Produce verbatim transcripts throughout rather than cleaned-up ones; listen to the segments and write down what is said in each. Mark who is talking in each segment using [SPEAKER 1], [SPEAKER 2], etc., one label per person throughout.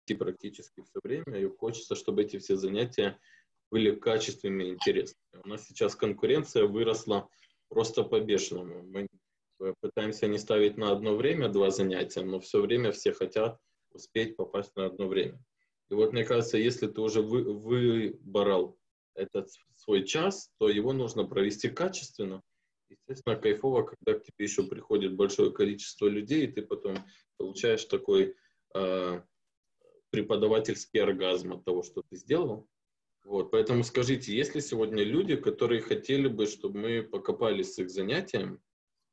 [SPEAKER 1] вести практически все время, и хочется, чтобы эти все занятия были качественными и интересными. У нас сейчас конкуренция выросла просто по-бешеному. Мы пытаемся не ставить на одно время два занятия, но все время все хотят успеть попасть на одно время. И вот мне кажется, если ты уже вы, выбрал этот свой час, то его нужно провести качественно. Естественно, кайфово, когда к тебе еще приходит большое количество людей, и ты потом получаешь такой э, преподавательский оргазм от того, что ты сделал. Вот, поэтому скажите, есть ли сегодня люди, которые хотели бы, чтобы мы покопались с их занятием?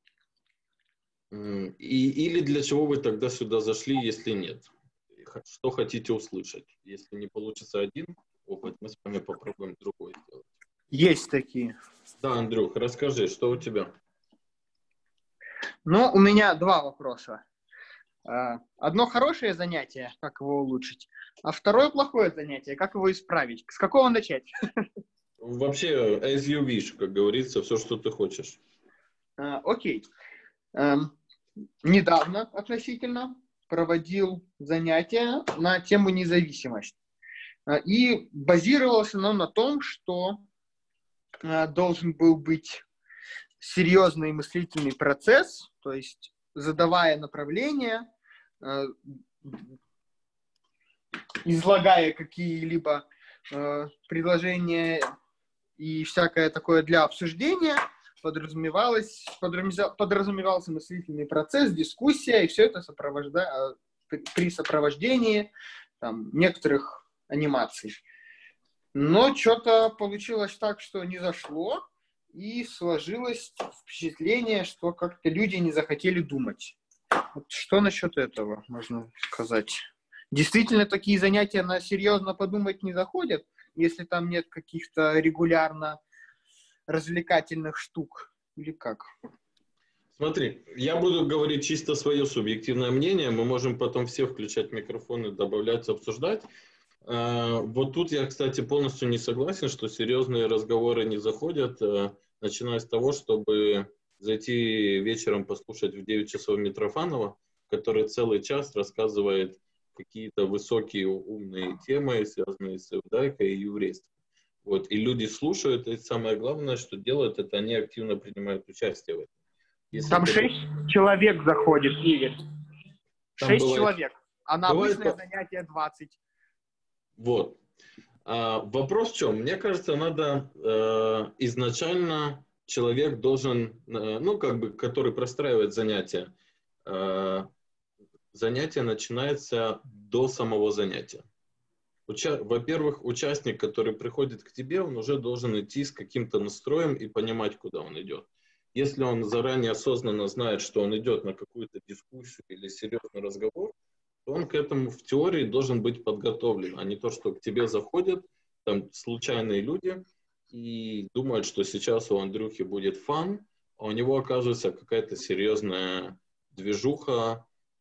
[SPEAKER 1] И, или для чего вы тогда сюда зашли, если нет? Что хотите услышать? Если не получится один опыт, мы с вами попробуем другой сделать.
[SPEAKER 2] Есть такие.
[SPEAKER 1] Да, Андрюх, расскажи, что у тебя?
[SPEAKER 2] Ну, у меня два вопроса. Одно хорошее занятие, как его улучшить, а второе плохое занятие, как его исправить. С какого начать?
[SPEAKER 1] Вообще, as you wish, как говорится, все, что ты хочешь.
[SPEAKER 2] А, окей. Эм, недавно относительно проводил занятия на тему независимость. И базировалось оно на том, что э, должен был быть серьезный мыслительный процесс, то есть задавая направление, э, излагая какие-либо э, предложения и всякое такое для обсуждения, подразумевалось, подразумевался мыслительный процесс, дискуссия, и все это сопровожда... при сопровождении там, некоторых анимаций. Но что-то получилось так, что не зашло, и сложилось впечатление, что как-то люди не захотели думать. Вот что насчет этого можно сказать? Действительно, такие занятия на серьезно подумать не заходят, если там нет каких-то регулярно развлекательных штук, или как?
[SPEAKER 1] Смотри, я буду говорить чисто свое субъективное мнение, мы можем потом все включать микрофоны, добавлять, обсуждать. Вот тут я, кстати, полностью не согласен, что серьезные разговоры не заходят, начиная с того, чтобы зайти вечером послушать в девять часов Митрофанова, который целый час рассказывает какие-то высокие умные темы, связанные с иудаикой и еврейством. Вот. И люди слушают, и самое главное, что делают, это они активно принимают участие в этом. Если
[SPEAKER 2] Там
[SPEAKER 1] ты...
[SPEAKER 2] шесть человек заходит, Игорь. Шесть
[SPEAKER 1] бывает...
[SPEAKER 2] человек, а на
[SPEAKER 1] бывает...
[SPEAKER 2] обычное занятие двадцать.
[SPEAKER 1] Вот. А, вопрос в чем? Мне кажется, надо э, изначально человек должен, э, ну, как бы, который простраивает занятия, э, занятие начинается до самого занятия. Уча... Во-первых, участник, который приходит к тебе, он уже должен идти с каким-то настроем и понимать, куда он идет. Если он заранее осознанно знает, что он идет на какую-то дискуссию или серьезный разговор, то он к этому в теории должен быть подготовлен, а не то, что к тебе заходят там случайные люди и думают, что сейчас у Андрюхи будет фан, а у него оказывается какая-то серьезная движуха,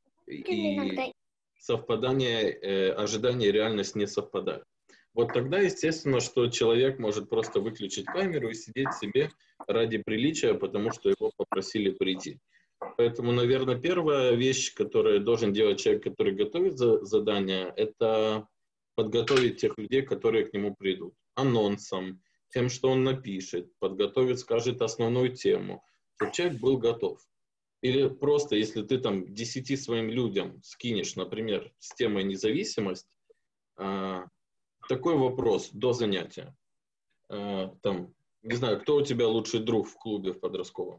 [SPEAKER 1] и совпадание, э, ожидания и реальность не совпадают. Вот тогда, естественно, что человек может просто выключить камеру и сидеть себе ради приличия, потому что его попросили прийти. Поэтому, наверное, первая вещь, которую должен делать человек, который готовит за, задание, это подготовить тех людей, которые к нему придут. Анонсом, тем, что он напишет, подготовит, скажет основную тему, чтобы человек был готов. Или просто, если ты там десяти своим людям скинешь, например, с темой независимость, э, такой вопрос до занятия. Э, там, не знаю, кто у тебя лучший друг в клубе в подростковом?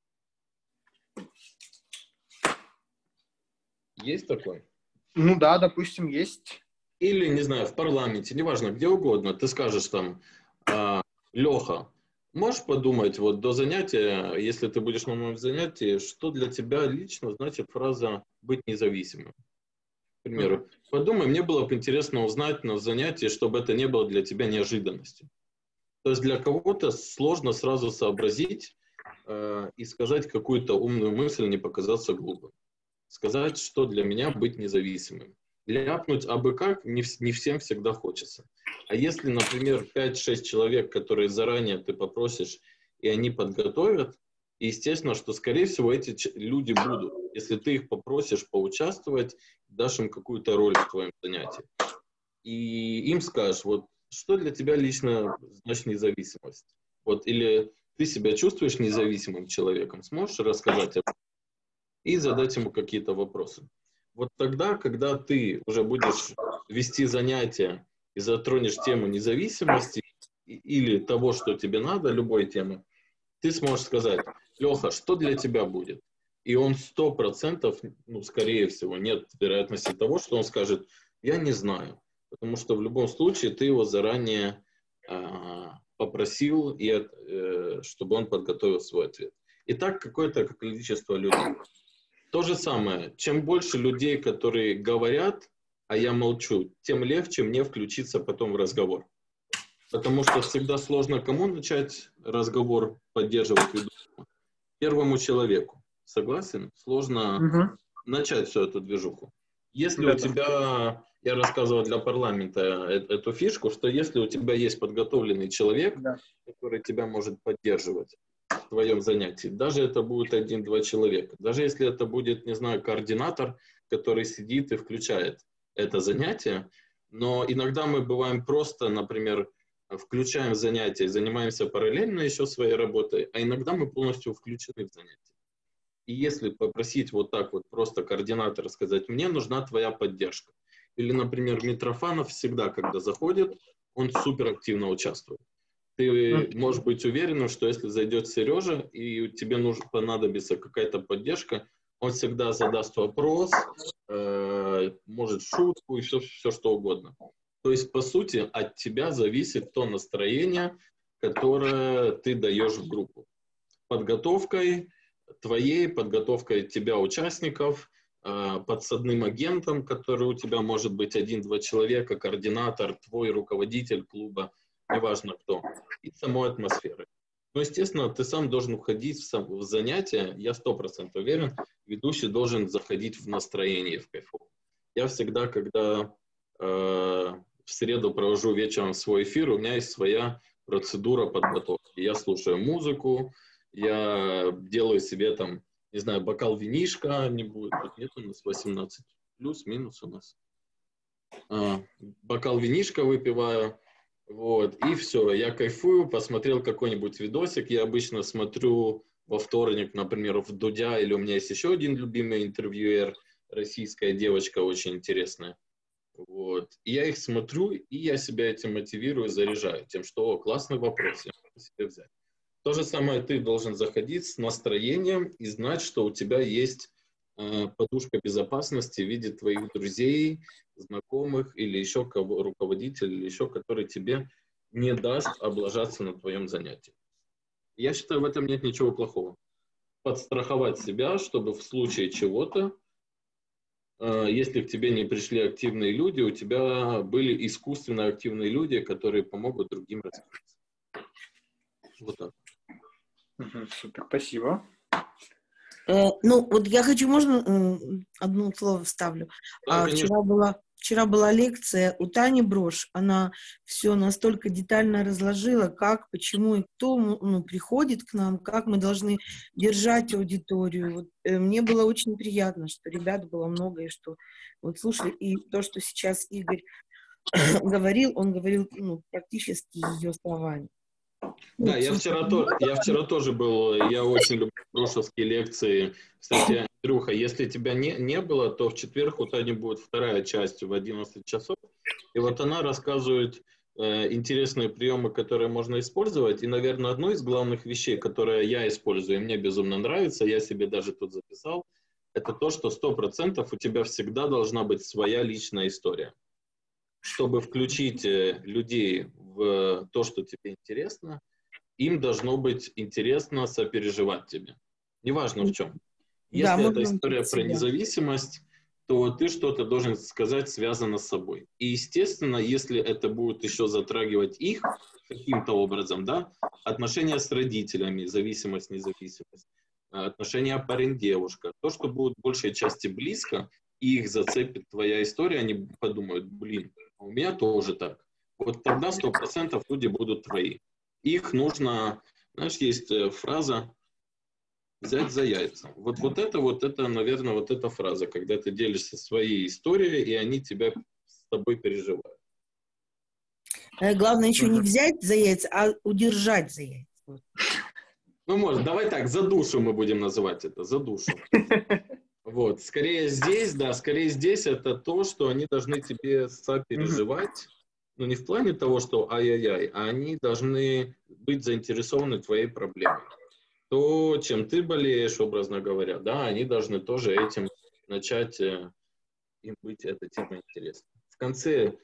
[SPEAKER 1] Есть такой?
[SPEAKER 2] Ну да, допустим, есть.
[SPEAKER 1] Или, не знаю, в парламенте, неважно, где угодно, ты скажешь там, э, Леха, можешь подумать вот до занятия, если ты будешь на моем занятии, что для тебя лично значит фраза «быть независимым»? К примеру, mm-hmm. подумай, мне было бы интересно узнать на занятии, чтобы это не было для тебя неожиданностью. То есть для кого-то сложно сразу сообразить э, и сказать какую-то умную мысль, не показаться глупым. Сказать, что для меня быть независимым. Ляпнуть абы как не, не всем всегда хочется. А если, например, пять-шесть человек, которые заранее ты попросишь, и они подготовят, И естественно, что, скорее всего, эти люди будут, если ты их попросишь поучаствовать, дашь им какую-то роль в твоем занятии. И им скажешь, вот, что для тебя лично значит независимость? Вот, или ты себя чувствуешь независимым человеком? Сможешь рассказать об этом? И задать ему какие-то вопросы. Вот тогда, когда ты уже будешь вести занятия и затронешь тему независимости или того, что тебе надо, любой темы, ты сможешь сказать: Леха, что для тебя будет? И он сто процентов, ну, скорее всего, нет вероятности того, что он скажет: я не знаю. Потому что в любом случае ты его заранее э, попросил, и, э, чтобы он подготовил свой ответ. Итак, какое-то количество людей. То же самое. Чем больше людей, которые говорят, а я молчу, тем легче мне включиться потом в разговор. Потому что всегда сложно кому начать разговор, поддерживать ведущего? Первому человеку. Согласен? Сложно
[SPEAKER 2] Угу.
[SPEAKER 1] начать всю эту движуху. Если
[SPEAKER 2] Да,
[SPEAKER 1] у тебя, я рассказывал для парламента эту фишку, что если у тебя есть подготовленный человек,
[SPEAKER 2] да.
[SPEAKER 1] который тебя может поддерживать в твоем занятии, даже это будет один-два человека, даже если это будет, не знаю, координатор, который сидит и включает это занятие, но иногда мы бываем просто, например, включаем занятия, занимаемся параллельно еще своей работой, а иногда мы полностью включены в занятие. И если попросить вот так вот просто координатора сказать: мне нужна твоя поддержка. Или, например, Митрофанов всегда, когда заходит, он супер активно участвует. Ты можешь быть уверен, что если зайдет Сережа, и тебе нужно, понадобится какая-то поддержка, он всегда задаст вопрос, э, может шутку и все, все что угодно. То есть, по сути, от тебя зависит то настроение, которое ты даешь в группу. Подготовкой твоей, подготовкой тебя, участников, подсадным агентом, который у тебя может быть один-два человека, координатор, твой руководитель клуба, неважно кто, и самой атмосферы. Но, естественно, ты сам должен уходить в, сам, в занятия, я сто процентов уверен, ведущий должен заходить в настроение, в кайфу. Я всегда, когда э, в среду провожу вечером свой эфир, у меня есть своя процедура подготовки. Я слушаю музыку, я делаю себе там, не знаю, бокал винишка, не будет, тут нет у нас восемнадцать, плюс-минус у нас. А, бокал винишка выпиваю, вот, и все, я кайфую, посмотрел какой-нибудь видосик, я обычно смотрю во вторник, например, в Дудя, или у меня есть еще один любимый интервьюер, российская девочка очень интересная. Вот. И я их смотрю, и я себя этим мотивирую, заряжаю тем, что о, классный вопрос, я могу себе взять. То же самое ты должен заходить с настроением и знать, что у тебя есть э, подушка безопасности в виде твоих друзей, знакомых или еще кого, руководителя, или еще, который тебе не даст облажаться на твоем занятии. Я считаю, в этом нет ничего плохого. Подстраховать себя, чтобы в случае чего-то, э, если к тебе не пришли активные люди, у тебя были искусственно активные люди, которые помогут другим раскрыться. Вот так.
[SPEAKER 2] Угу, супер, спасибо.
[SPEAKER 3] Э, ну, вот я хочу, можно э, одно слово вставлю?
[SPEAKER 1] Да,
[SPEAKER 3] а, вчера, была, вчера была лекция у Тани Брош, она все настолько детально разложила, как, почему и кто ну, приходит к нам, как мы должны держать аудиторию. Вот, э, мне было очень приятно, что ребят было много, и что вот слушали, и то, что сейчас Игорь говорил, он говорил ну, практически ее словами.
[SPEAKER 1] Да, я вчера, то, я вчера тоже был, я очень люблю брошевские лекции. Кстати, Андрюха, если тебя не, не было, то в четверг у Тани будет вторая часть в одиннадцать часов. И вот она рассказывает э, интересные приемы, которые можно использовать. И, наверное, одну из главных вещей, которые я использую, и мне безумно нравится, я себе даже тут записал, это то, что сто процентов у тебя всегда должна быть своя личная история. Чтобы включить людей в то, что тебе интересно, им должно быть интересно сопереживать тебе. Неважно в чем. Если да, это история про независимость, то ты что-то должен сказать, связано с собой. И, естественно, если это будет еще затрагивать их каким-то образом, да, отношения с родителями, зависимость, независимость, отношения парень-девушка, то, что будет в большей части близко, и их зацепит твоя история, они подумают, блин, у меня тоже так. Вот тогда сто процентов люди будут твои. Их нужно, знаешь, есть фраза, взять за яйца. Вот, вот это, вот это, наверное, вот эта фраза, когда ты делишься своей историей, и они тебя с тобой переживают.
[SPEAKER 3] Главное еще не
[SPEAKER 2] Мгм.
[SPEAKER 3] взять за яйца, а удержать за яйца.
[SPEAKER 1] Ну, может, давай так, за душу мы будем называть это, за душу. Вот, скорее здесь, да, скорее здесь это то, что они должны тебе сопереживать, ну, не в плане того, что ай-яй-яй, а они должны быть заинтересованы в твоей проблеме. То, чем ты болеешь, образно говоря, да, они должны тоже этим начать, э, им быть эта тема интересна. В конце,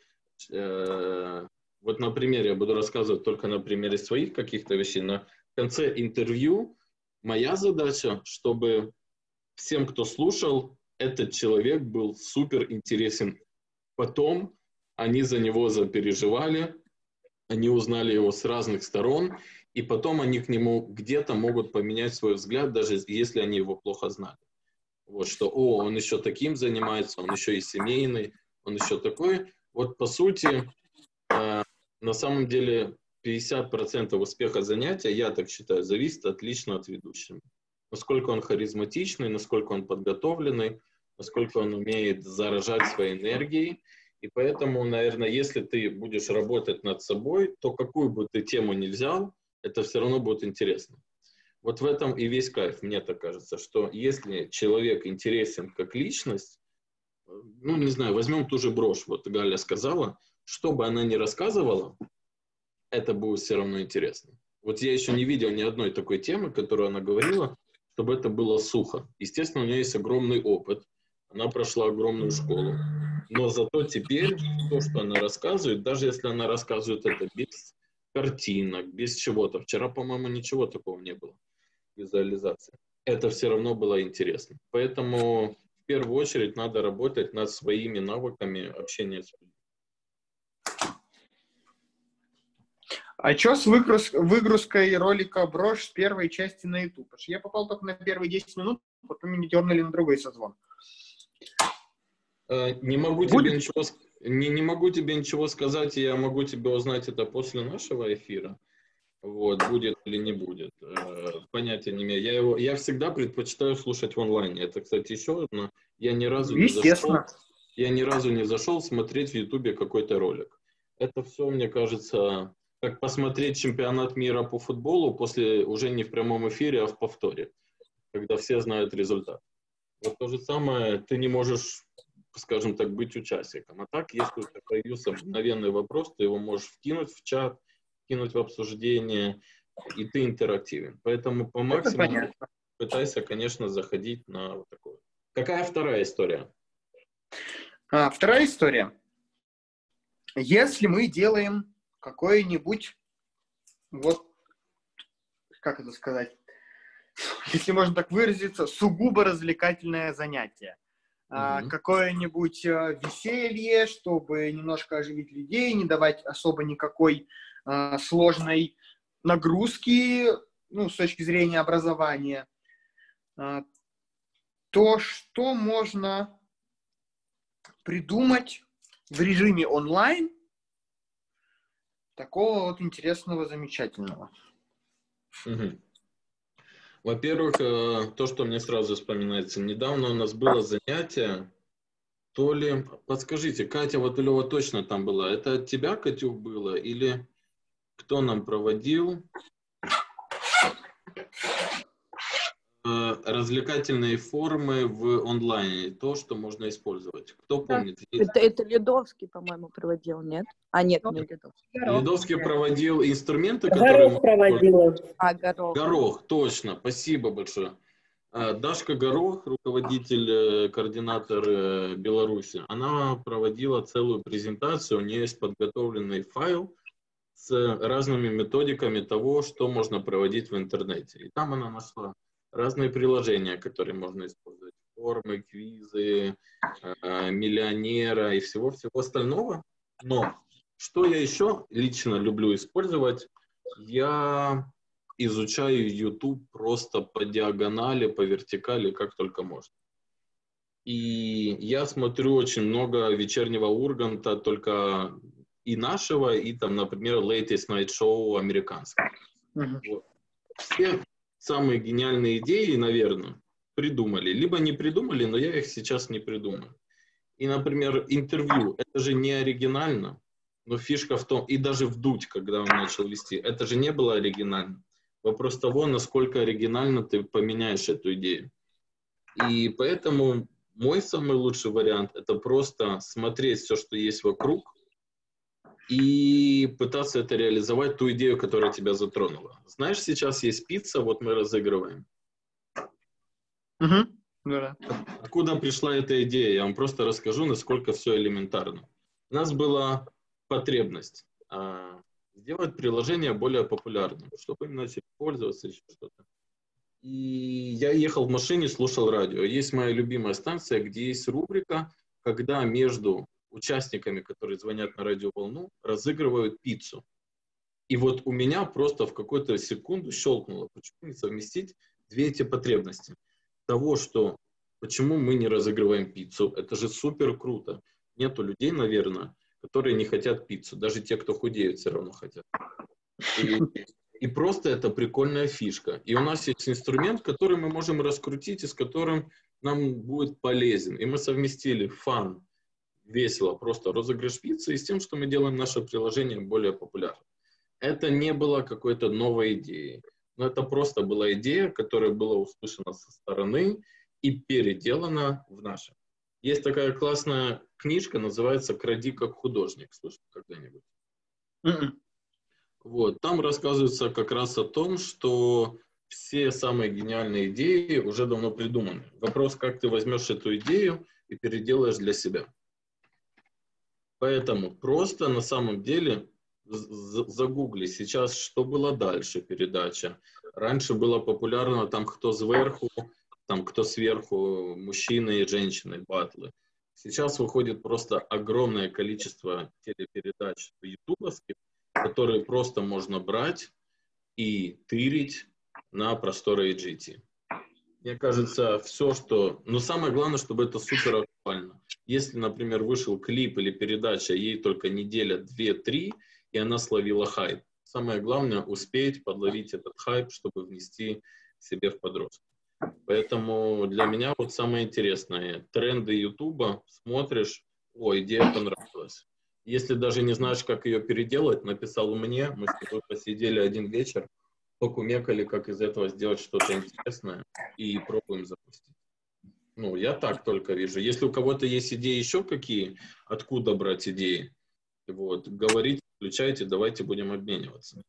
[SPEAKER 1] э, вот, например, я буду рассказывать только на примере своих каких-то вещей, но в конце интервью моя задача, чтобы всем, кто слушал, этот человек был супер интересен. Потом они за него запереживали, они узнали его с разных сторон, и потом они к нему где-то могут поменять свой взгляд, даже если они его плохо знали. Вот что, о, он еще таким занимается, он еще и семейный, он еще такой. Вот по сути, э, на самом деле пятьдесят процентов успеха занятия, я так считаю, зависит от лично от ведущего. Насколько он харизматичный, насколько он подготовленный, насколько он умеет заражать своей энергией. И поэтому, наверное, если ты будешь работать над собой, то какую бы ты тему ни взял, это все равно будет интересно. Вот в этом и весь кайф, мне так кажется, что если человек интересен как личность, ну, не знаю, возьмем ту же брошь, вот Галя сказала, что бы она ни рассказывала, это будет все равно интересно. Вот я еще не видел ни одной такой темы, которую она говорила, чтобы это было сухо. Естественно, у нее есть огромный опыт, она прошла огромную школу, но зато теперь то, что она рассказывает, даже если она рассказывает это без картинок, без чего-то, вчера, по-моему, ничего такого не было, визуализации, это все равно было интересно. Поэтому в первую очередь надо работать над своими навыками общения с людьми.
[SPEAKER 2] А что с выгруз- выгрузкой ролика «Брошь» с первой части на YouTube? Потому что я попал только на первые десять минут, потом меня дернули на другой созвон.
[SPEAKER 1] Не могу, тебе ничего, не, не могу тебе ничего сказать, я могу тебе узнать это после нашего эфира. Вот, будет или не будет. Понятия не имею. Я, его, я всегда предпочитаю слушать в онлайне. Это, кстати, еще одно. Я ни разу не зашел, я ни разу не зашел смотреть в Ютубе какой-то ролик. Это все, мне кажется, как посмотреть чемпионат мира по футболу после уже не в прямом эфире, а в повторе, когда все знают результат. Вот то же самое, ты не можешь, скажем так, быть участником. А так, если у тебя появился мгновенный вопрос, ты его можешь вкинуть в чат, вкинуть в обсуждение, и ты интерактивен. Поэтому по максимуму пытайся, конечно, заходить на вот такое. Какая вторая история?
[SPEAKER 2] А, вторая история. Если мы делаем какое-нибудь, вот, как это сказать, если можно так выразиться, сугубо развлекательное занятие. Mm-hmm. А, какое-нибудь а, веселье, чтобы немножко оживить людей, не давать особо никакой а, сложной нагрузки, ну, с точки зрения образования. А, то, что можно придумать в режиме онлайн, такого вот интересного, замечательного.
[SPEAKER 1] Угу. Во-первых, то, что мне сразу вспоминается, недавно у нас было занятие, то ли, подскажите, Катя Ватулева точно там была, это от тебя, Катюк, было, или кто нам проводил? Развлекательные формы в онлайне, то, что можно использовать. Кто помнит?
[SPEAKER 4] Это, это Ледовский, по-моему, проводил, нет? А, нет, не Ледовский.
[SPEAKER 1] Ледовский проводил инструменты,
[SPEAKER 5] Горох
[SPEAKER 1] которые...
[SPEAKER 5] проводила.
[SPEAKER 4] А, Горох.
[SPEAKER 1] Горох, точно, спасибо большое. Дашка Горох, руководитель, координатор Беларуси, она проводила целую презентацию, у нее есть подготовленный файл с разными методиками того, что можно проводить в интернете. И там она нашла разные приложения, которые можно использовать. Формы, квизы, э, миллионера и всего-всего остального. Но что я еще лично люблю использовать, я изучаю YouTube просто по диагонали, по вертикали, как только можно. И я смотрю очень много вечернего Урганта, только и нашего, и там, например, Latest Night Show американского. Mm-hmm. Вот. Все самые гениальные идеи, наверное, придумали. Либо не придумали, но я их сейчас не придумаю. И, например, интервью, это же не оригинально, но фишка в том, и даже вдуть, когда он начал вести, это же не было оригинально. Вопрос того, насколько оригинально ты поменяешь эту идею. И поэтому мой самый лучший вариант – это просто смотреть все, что есть вокруг, и пытаться это реализовать, ту идею, которая тебя затронула. Знаешь, сейчас есть пицца, вот мы разыгрываем.
[SPEAKER 2] Угу. Да.
[SPEAKER 1] Откуда пришла эта идея? Я вам просто расскажу, насколько все элементарно. У нас была потребность а, сделать приложение более популярным, чтобы им начали пользоваться, еще что-то. И я ехал в машине, слушал радио. Есть моя любимая станция, где есть рубрика, когда между участниками, которые звонят на радиоволну, разыгрывают пиццу. И вот у меня просто в какую-то секунду щелкнуло, почему не совместить две эти потребности. Того, что почему мы не разыгрываем пиццу, это же супер круто. Нету людей, наверное, которые не хотят пиццу. Даже те, кто худеют, все равно хотят. И, и просто это прикольная фишка. И у нас есть инструмент, который мы можем раскрутить и с которым нам будет полезен. И мы совместили фан, весело, просто розыгрыш пиццы, и с тем, что мы делаем наше приложение более популярным. Это не было какой-то новой идеей, но это просто была идея, которая была услышана со стороны и переделана в наше. Есть такая классная книжка, называется «Кради как художник». Слышал когда-нибудь?
[SPEAKER 2] Mm-mm.
[SPEAKER 1] Вот, там рассказывается как раз о том, что все самые гениальные идеи уже давно придуманы. Вопрос, как ты возьмешь эту идею и переделаешь для себя. Поэтому просто на самом деле загугли сейчас, что было дальше передача. Раньше было популярно там кто сверху, там кто сверху, мужчины и женщины, батлы. Сейчас выходит просто огромное количество телепередач ютубовских, которые просто можно брать и тырить на просторы ай джи ти. Мне кажется, все, что... Но самое главное, чтобы это супер актуально. Если, например, вышел клип или передача, ей только неделя, две-три, и она словила хайп. Самое главное — успеть подловить этот хайп, чтобы внести себе в подростка. Поэтому для меня вот самое интересное. Тренды Ютуба, смотришь, о, идея понравилась. Если даже не знаешь, как ее переделать, написал мне, мы с тобой посидели один вечер, покумекали, как из этого сделать что-то интересное, и пробуем запустить. Ну, я так только вижу. Если у кого-то есть идеи еще какие, откуда брать идеи, вот, говорите, включайте, давайте будем обмениваться.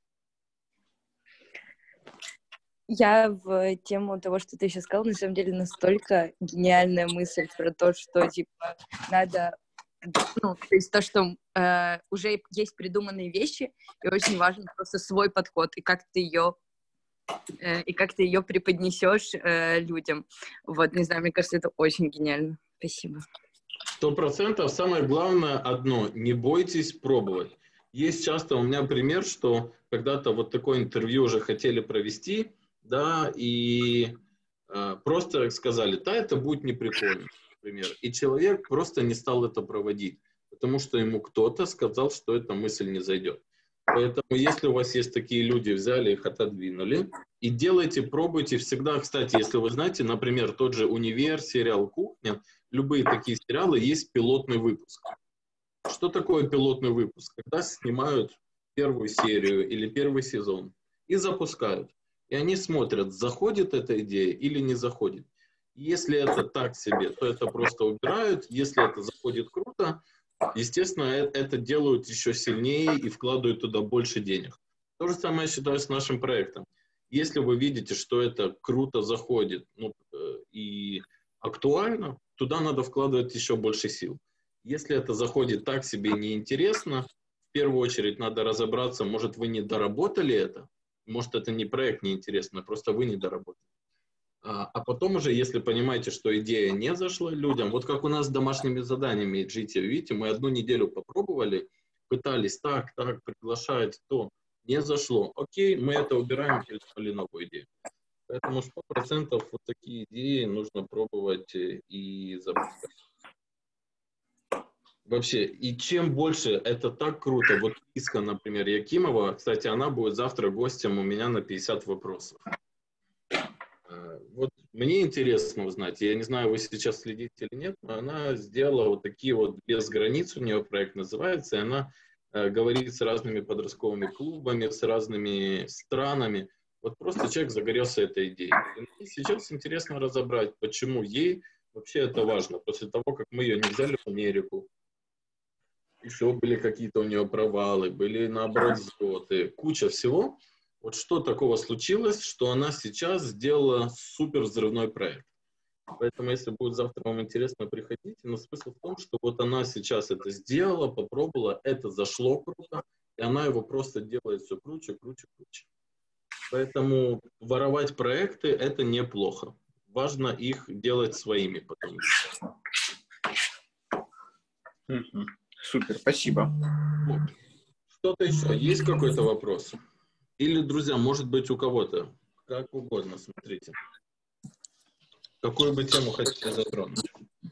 [SPEAKER 4] Я в тему того, что ты сейчас сказал, на самом деле настолько гениальная мысль про то, что, типа, надо... Ну, то есть то, что э, уже есть придуманные вещи, и очень важен просто свой подход, и как ты ее э, и как ты ее преподнесешь э, людям. Вот, не знаю, мне кажется, это очень гениально. Спасибо.
[SPEAKER 1] Сто процентов. Самое главное одно: не бойтесь пробовать. Есть часто у меня пример, что когда-то вот такое интервью уже хотели провести, да, и э, просто сказали, да, это будет неприкольно. Например. И человек просто не стал это проводить, потому что ему кто-то сказал, что эта мысль не зайдет. Поэтому, если у вас есть такие люди, взяли их, отодвинули, и делайте, пробуйте всегда. Кстати, если вы знаете, например, тот же «Универ», сериал «Кухня», любые такие сериалы, есть пилотный выпуск. Что такое пилотный выпуск? Когда снимают первую серию или первый сезон и запускают. И они смотрят, заходит эта идея или не заходит. Если это так себе, то это просто убирают. Если это заходит круто, естественно, это делают еще сильнее и вкладывают туда больше денег. То же самое, я считаю, с нашим проектом. Если вы видите, что это круто заходит, ну, и актуально, туда надо вкладывать еще больше сил. Если это заходит так себе неинтересно, в первую очередь надо разобраться, может, вы не доработали это, может, это не проект неинтересный, просто вы не доработали. А потом уже, если понимаете, что идея не зашла людям, вот как у нас с домашними заданиями ай джи ти, видите, мы одну неделю попробовали, пытались так, так, приглашать, то не зашло. Окей, мы это убираем, придумали новую идею. Поэтому сто процентов вот такие идеи нужно пробовать и запускать. Вообще, и чем больше, это так круто. Вот Иска, например, Якимова, кстати, она будет завтра гостем у меня на пятьдесят вопросов. Вот мне интересно узнать, я не знаю, вы сейчас следите или нет, но она сделала вот такие вот «Без границ», у нее проект называется, и она э, говорит с разными подростковыми клубами, с разными странами. Вот просто человек загорелся этой идеей. И мне сейчас интересно разобрать, почему ей вообще это важно. После того, как мы ее не взяли в Америку, еще были какие-то у нее провалы, были, наоборот, взлеты, куча всего. Вот что такого случилось, что она сейчас сделала супер взрывной проект. Поэтому, если будет завтра вам интересно, приходите. Но смысл в том, что вот она сейчас это сделала, попробовала, это зашло круто, и она его просто делает все круче, круче, круче. Поэтому воровать проекты – это неплохо. Важно их делать своими потом.
[SPEAKER 2] Mm-hmm. Супер, спасибо.
[SPEAKER 1] Вот. Что-то еще? Есть какой-то вопрос? Или, друзья, может быть, у кого-то? Как угодно, смотрите. Какую бы тему хотите затронуть?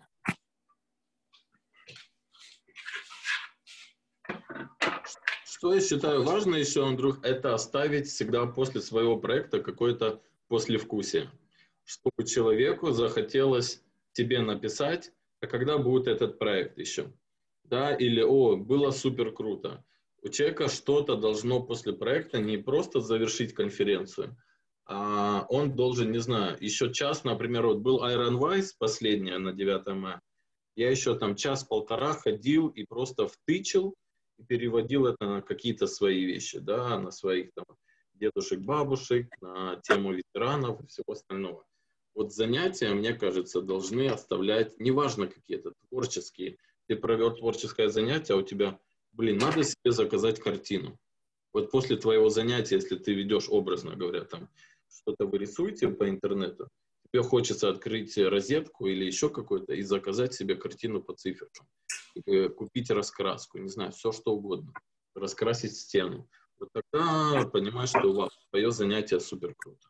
[SPEAKER 1] Что я считаю важно еще, Андрюх, это оставить всегда после своего проекта какое-то послевкусие. Чтобы человеку захотелось тебе написать, а когда будет этот проект еще? Да, или, о, было супер круто. У человека что-то должно после проекта не просто завершить конференцию, а он должен, не знаю, еще час, например, вот был Iron Vice последняя на девятое мая, я еще там час-полтора ходил и просто втычил и переводил это на какие-то свои вещи, да, на своих там дедушек, бабушек, на тему ветеранов и всего остального. Вот занятия, мне кажется, должны оставлять, неважно какие-то творческие, ты провел творческое занятие, а у тебя блин, надо себе заказать картину. Вот после твоего занятия, если ты ведешь, образно говоря, там что-то вы рисуете по интернету, тебе хочется открыть розетку или еще какой-то и заказать себе картину по циферкам. Или купить раскраску, не знаю, все что угодно. Раскрасить стену. Вот тогда понимаешь, что у вас твое занятие супер круто.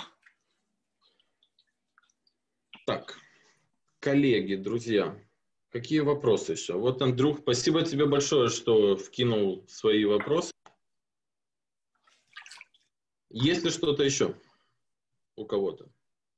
[SPEAKER 1] Так, коллеги, друзья. Какие вопросы еще? Вот, Андрюх, спасибо тебе большое, что вкинул свои вопросы. Есть ли что-то еще у кого-то?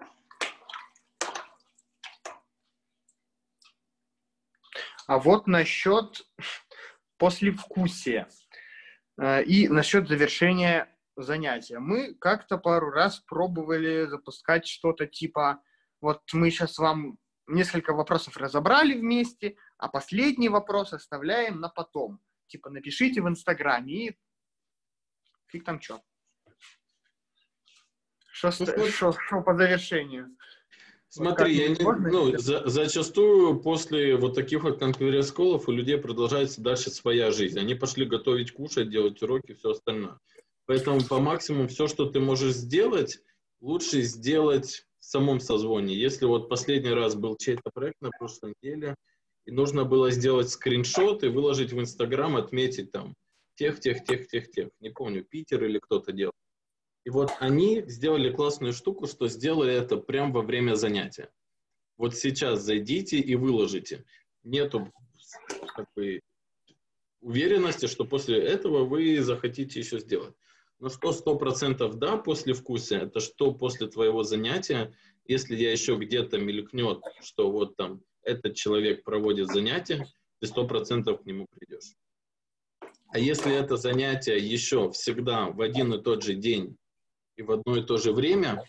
[SPEAKER 2] А вот насчет послевкусия и насчет завершения занятия. Мы как-то пару раз пробовали запускать что-то типа, вот мы сейчас вам несколько вопросов разобрали вместе, а последний вопрос оставляем на потом. Типа напишите в Инстаграме и фиг там что. Что по завершению?
[SPEAKER 1] Смотри, я не, ну, за, зачастую после вот таких вот конференц-коллов у людей продолжается дальше своя жизнь. Они пошли готовить, кушать, делать уроки, все остальное. Поэтому по максимуму все, что ты можешь сделать, лучше сделать в самом созвоне. Если вот последний раз был чей-то проект на прошлой неделе, и нужно было сделать скриншот и выложить в Инстаграм, отметить там тех, тех, тех, тех, тех. Не помню, Питер или кто-то делал. И вот они сделали классную штуку, что сделали это прямо во время занятия. Вот сейчас зайдите и выложите. Нету как бы уверенности, что после этого вы захотите еще сделать. Но что сто процентов да, послевкусие, это что после твоего занятия, если я еще где-то мелькнет, что вот там этот человек проводит занятия, ты сто процентов к нему придешь. А если это занятие еще всегда в один и тот же день и в одно и то же время,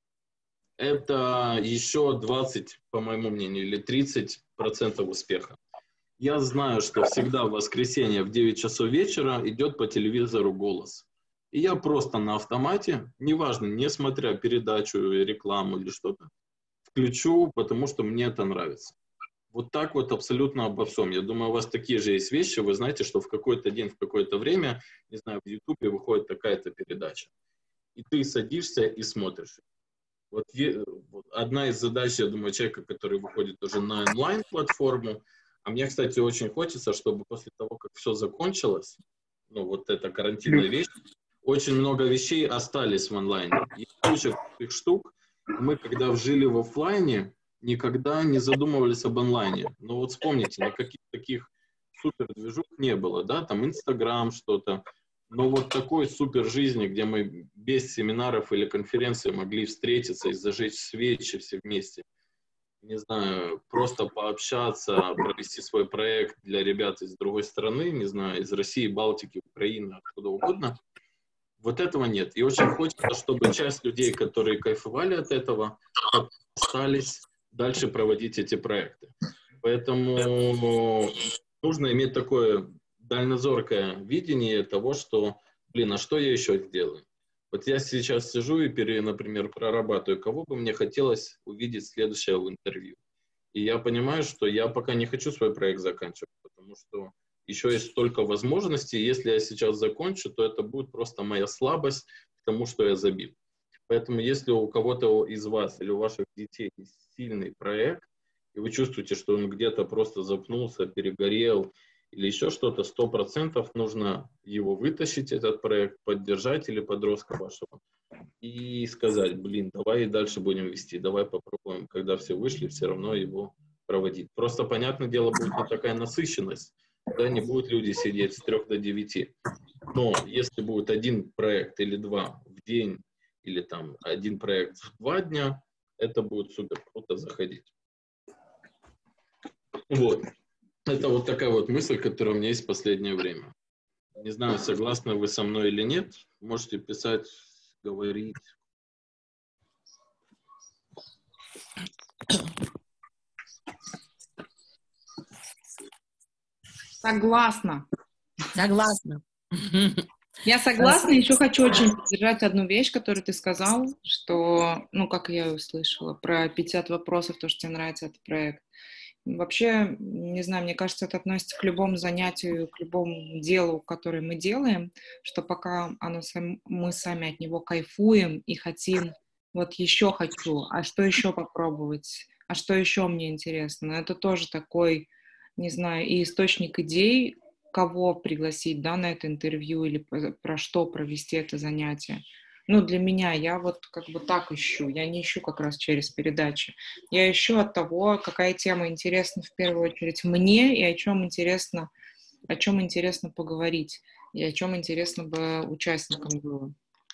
[SPEAKER 1] это еще двадцать, по моему мнению, или тридцать процентов успеха. Я знаю, что всегда в воскресенье в девять часов вечера идет по телевизору «Голос». И я просто на автомате, неважно, не смотря передачу, рекламу или что-то, включу, потому что мне это нравится. Вот так вот абсолютно обо всем. Я думаю, у вас такие же есть вещи. Вы знаете, что в какой-то день, в какое-то время, не знаю, в Ютубе выходит такая-то передача. И ты садишься и смотришь. Вот, вот одна из задач, я думаю, человека, который выходит уже на онлайн-платформу, а мне, кстати, очень хочется, чтобы после того, как все закончилось, ну, вот эта карантинная вещь, очень много вещей остались в онлайне. И куча таких штук. Мы, когда жили в офлайне, никогда не задумывались об онлайне. Но вот вспомните, никаких таких супер движух не было, да, там Инстаграм что-то, Но вот такой супер жизни, где мы без семинаров или конференций могли встретиться и зажечь свечи все вместе, не знаю, просто пообщаться, провести свой проект для ребят из другой страны, не знаю, из России, Балтики, Украины, откуда угодно, вот этого нет. И очень хочется, чтобы часть людей, которые кайфовали от этого, остались дальше проводить эти проекты. Поэтому нужно иметь такое дальнозоркое видение того, что, блин, а что я еще сделаю? Вот я сейчас сижу и, пере, например, прорабатываю, кого бы мне хотелось увидеть следующее в интервью. И я понимаю, что я пока не хочу свой проект заканчивать, потому что еще есть столько возможностей. Если я сейчас закончу, то это будет просто моя слабость к тому, что я забил. Поэтому если у кого-то из вас или у ваших детей есть сильный проект, и вы чувствуете, что он где-то просто запнулся, перегорел, или еще что-то, сто процентов нужно его вытащить, этот проект, поддержать или подростка вашего, и сказать, блин, давай дальше будем вести, давай попробуем, когда все вышли, все равно его проводить. Просто, понятное дело, будет не такая насыщенность, да, не будут люди сидеть с трех до девяти. Но если будет один проект или два в день, или там один проект в два дня, это будет супер круто заходить. Вот. Это вот такая вот мысль, которая у меня есть в последнее время. Не знаю, согласны вы со мной или нет. Можете писать, говорить.
[SPEAKER 5] Согласна.
[SPEAKER 3] Согласна.
[SPEAKER 5] Я согласна. Еще хочу очень поддержать одну вещь, которую ты сказал, что, ну, как я услышала, про пятьдесят вопросов, то, что тебе нравится этот проект. Вообще, не знаю, мне кажется, это относится к любому занятию, к любому делу, которое мы делаем, что пока оно сам, мы сами от него кайфуем и хотим, вот еще хочу, а что еще попробовать, а что еще мне интересно. Это тоже такой, не знаю, и источник идей, кого пригласить, да, на это интервью или про что провести это занятие. Ну, для меня, я вот как бы так ищу, я не ищу как раз через передачи. Я ищу от того, какая тема интересна в первую очередь мне, и о чем интересно, о чем интересно поговорить, и о чем интересно бы участникам было.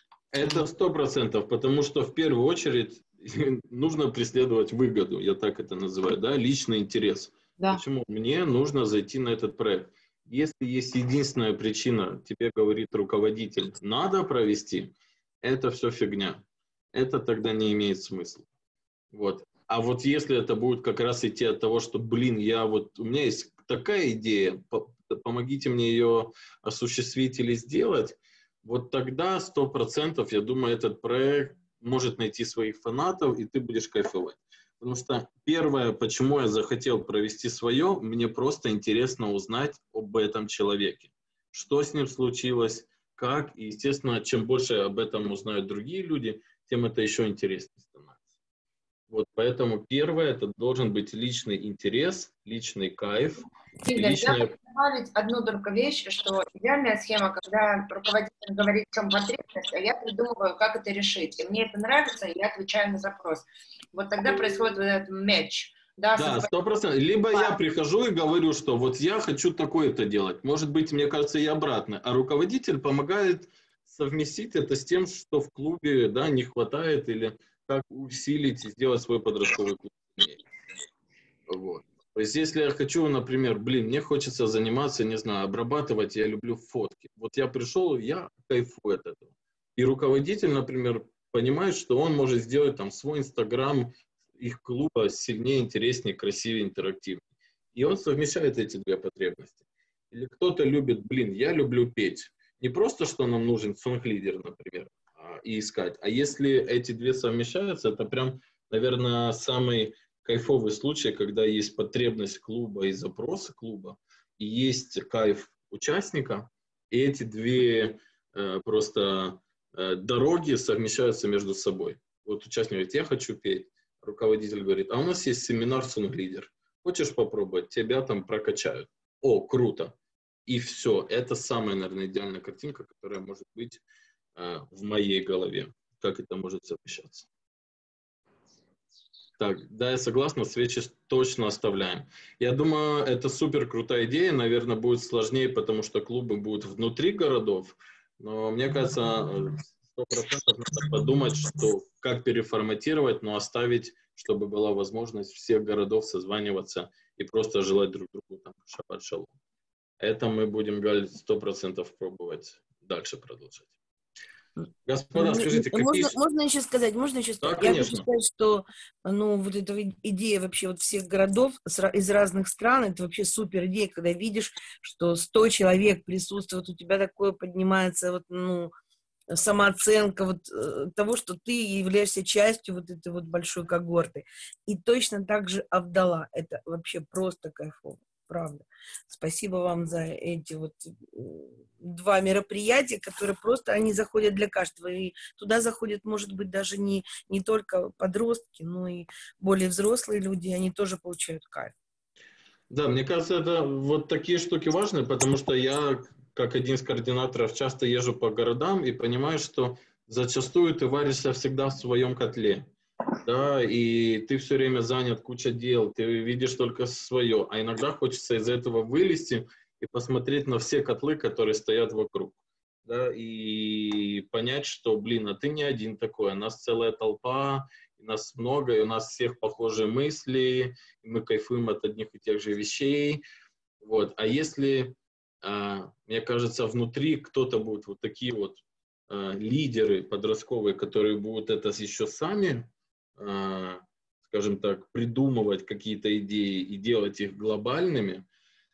[SPEAKER 1] Это сто процентов, потому что в первую очередь нужно преследовать выгоду, я так это называю, да, личный интерес.
[SPEAKER 5] Да.
[SPEAKER 1] Почему? Мне нужно зайти на этот проект. Если есть единственная причина, тебе говорит руководитель, надо провести, это все фигня. Это тогда не имеет смысла. Вот. А вот если это будет как раз идти от того, что, блин, я вот, у меня есть такая идея, помогите мне ее осуществить или сделать, вот тогда сто процентов, я думаю, этот проект может найти своих фанатов, и ты будешь кайфовать. Потому что первое, почему я захотел провести свое, мне просто интересно узнать об этом человеке. Что с ним случилось, как, и, естественно, чем больше об этом узнают другие люди, тем это еще интереснее становится. Вот, поэтому первое, это должен быть личный интерес, личный кайф.
[SPEAKER 6] Игорь,
[SPEAKER 1] личное...
[SPEAKER 6] я хочу добавить одну только вещь, что идеальная схема, когда руководитель говорит, в чем потребность, а я придумываю, как это решить. И мне это нравится, и я отвечаю на запрос. Вот тогда происходит вот этот матч.
[SPEAKER 1] Да, сто процентов. Либо я прихожу и говорю, что вот я хочу такое-то делать. Может быть, мне кажется, и обратно. А руководитель помогает совместить это с тем, что в клубе, да, не хватает, или как усилить и сделать свой подростковый клуб. Вот. То есть, если я хочу, например, блин, мне хочется заниматься, не знаю, обрабатывать, я люблю фотки. Вот я пришел, я кайфую от этого. И руководитель, например, понимает, что он может сделать там свой Инстаграм, их клуба сильнее, интереснее, красивее, интерактивнее. И он совмещает эти две потребности. Или кто-то любит, блин, я люблю петь. Не просто, что нам нужен сонг-лидер, например, и искать. А если эти две совмещаются, это прям, наверное, самый кайфовый случай, когда есть потребность клуба и запросы клуба, и есть кайф участника, и эти две э, просто э, дороги совмещаются между собой. Вот участник говорит, я хочу петь. Руководитель говорит, а у нас есть семинар сонг-лидер. Хочешь попробовать? Тебя там прокачают. О, круто. И все. Это самая, наверное, идеальная картинка, которая может быть э, в моей голове. Как это может совмещаться. Так, да, я согласна, свечи точно оставляем. Я думаю, это супер крутая идея. Наверное, будет сложнее, потому что клубы будут внутри городов. Но мне кажется, сто процентов надо подумать, что как переформатировать, но оставить, чтобы была возможность всех городов созваниваться и просто желать друг другу там шаббат шалом. Это мы будем, Галь, сто процентов пробовать дальше продолжать. Господа, скажите, какие...
[SPEAKER 3] Можно, можно еще сказать, можно еще сказать?
[SPEAKER 1] Да,
[SPEAKER 3] Я
[SPEAKER 1] конечно.
[SPEAKER 3] хочу сказать, что ну, вот эта идея вообще вот всех городов из разных стран, это вообще супер идея, когда видишь, что сто человек присутствует, у тебя такое поднимается вот, ну, самооценка вот э, того, что ты являешься частью вот этой вот большой когорты. И точно так же Авдала. Это вообще просто кайфово. Правда. Спасибо вам за эти вот два мероприятия, которые просто, они заходят для каждого. И туда заходят, может быть, даже не, не только подростки, но и более взрослые люди, они тоже получают кайф.
[SPEAKER 1] Да, мне кажется, это вот такие штуки важны, потому что я, как один из координаторов, часто езжу по городам и понимаю, что зачастую ты варишься всегда в своем котле. Да, и ты все время занят, куча дел, ты видишь только свое, а иногда хочется из этого вылезти и посмотреть на все котлы, которые стоят вокруг, да, и понять, что, блин, а ты не один такой, а нас целая толпа, и нас много, и у нас всех похожие мысли, и мы кайфуем от одних и тех же вещей, вот, а если, а, мне кажется, внутри кто-то будет вот такие вот а, лидеры подростковые, которые будут это еще сами, скажем так, придумывать какие-то идеи и делать их глобальными,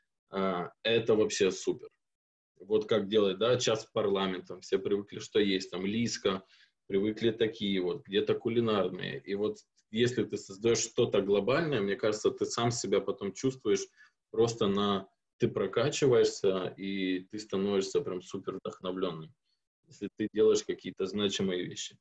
[SPEAKER 1] это вообще супер. Вот как делать, да, час в парламентом, все привыкли, что есть, там, Лиска, привыкли такие вот, где-то кулинарные. И вот если ты создаешь что-то глобальное, мне кажется, ты сам себя потом чувствуешь просто на... Ты прокачиваешься, и ты становишься прям супер вдохновленным, если ты делаешь какие-то значимые вещи.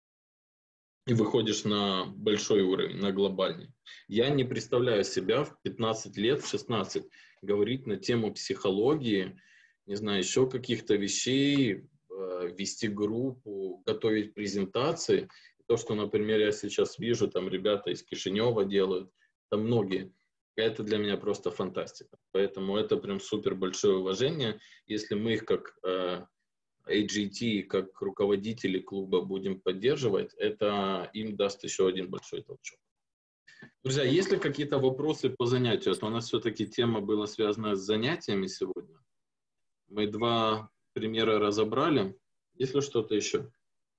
[SPEAKER 1] И выходишь на большой уровень, на глобальный. Я не представляю себя в пятнадцать лет, в шестнадцать говорить на тему психологии, не знаю, еще каких-то вещей, вести группу, готовить презентации. То, что, например, я сейчас вижу, там ребята из Кишинева делают, там многие. Это для меня просто фантастика. Поэтому это прям супер большое уважение. Если мы их как... эй джи ти, как руководители клуба, будем поддерживать, это им даст еще один большой толчок. Друзья, есть ли какие-то вопросы по занятию? А то у нас все-таки тема была связана с занятиями сегодня. Мы два примера разобрали. Есть ли что-то еще?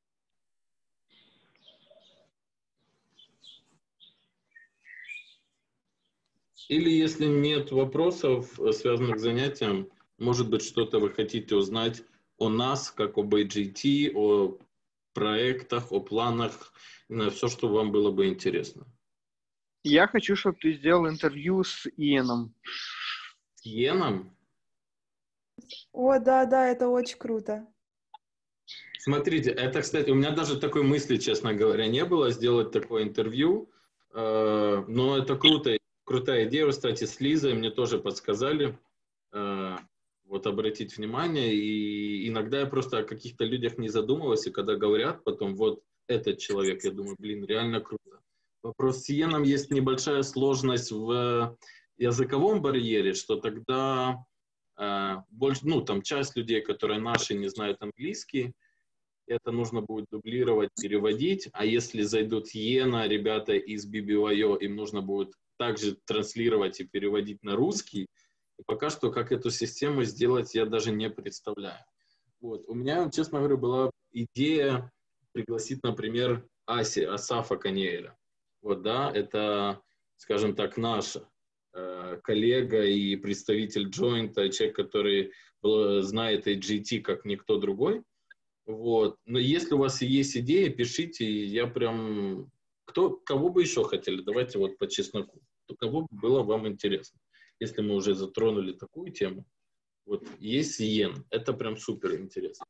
[SPEAKER 1] Или если нет вопросов, связанных с занятием, может быть, что-то вы хотите узнать о нас, как об эй джи ти, о проектах, о планах, все, что вам было бы интересно.
[SPEAKER 2] Я хочу, чтобы ты сделал интервью с Иеном.
[SPEAKER 1] С Иеном?
[SPEAKER 7] О, да, да, это очень круто.
[SPEAKER 1] Смотрите, это, кстати, у меня даже такой мысли, честно говоря, не было сделать такое интервью, но это круто, крутая идея, кстати, с Лизой мне тоже подсказали. Вот обратить внимание, и иногда я просто о каких-то людях не задумывался, и когда говорят потом, вот этот человек, я думаю, блин, реально круто. Вопрос с Иеном есть небольшая сложность в языковом барьере, что тогда э, больше, ну, там часть людей, которые наши, не знают английский, это нужно будет дублировать, переводить, а если зайдут Иена, ребята из би би вай о, им нужно будет также транслировать и переводить на русский. И пока что, как эту систему сделать, я даже не представляю. Вот. У меня, честно говоря, была идея пригласить, например, Аси, Асафа Канеэля. Вот, да, это, скажем так, наш э, коллега и представитель джойнта, человек, который был, знает эй джи ти как никто другой. Вот. Но если у вас есть идеи, пишите, я прям... Кто, кого бы еще хотели? Давайте вот по чесноку. Кого было вам интересно? Если мы уже затронули такую тему, вот есть Иен, это прям супер интересно.